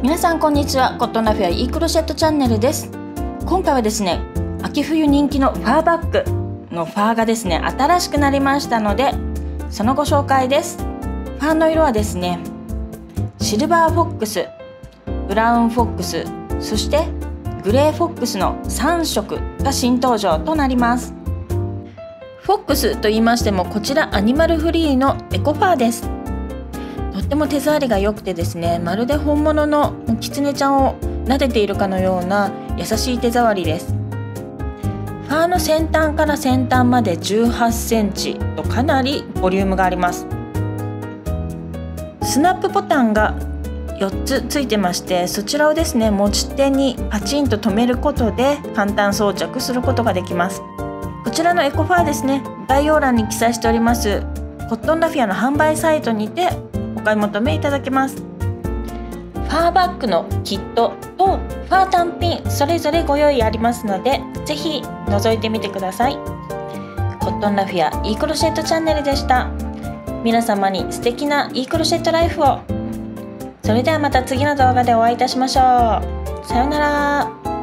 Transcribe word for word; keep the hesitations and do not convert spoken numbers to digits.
皆さんこんにちは。コットンラフィア E クロシェットチャンネルです。今回はですね、秋冬人気のファーバッグのファーがですね、新しくなりましたので、そのご紹介です。ファーの色はですね、シルバーフォックス、ブラウンフォックス、そしてグレーフォックスのさん色が新登場となります。フォックスと言いましても、こちらアニマルフリーのエコファーです。とっても手触りが良くてですね、まるで本物のキツネちゃんを撫でているかのような優しい手触りです。ファーの先端から先端までじゅうはちセンチとかなりボリュームがあります。スナップボタンがよっつついてまして、そちらをですね、持ち手にパチンと留めることで簡単装着することができます。こちらのエコファーですね、概要欄に記載しておりますコットンラフィアの販売サイトにてお買い求めいただけます。ファーバッグのキットとファー単品それぞれご用意ありますので、ぜひ覗いてみてください。コットンラフィア E クロシェットチャンネルでした。皆様に素敵な E クロシェットライフを。それではまた次の動画でお会いいたしましょう。さようなら。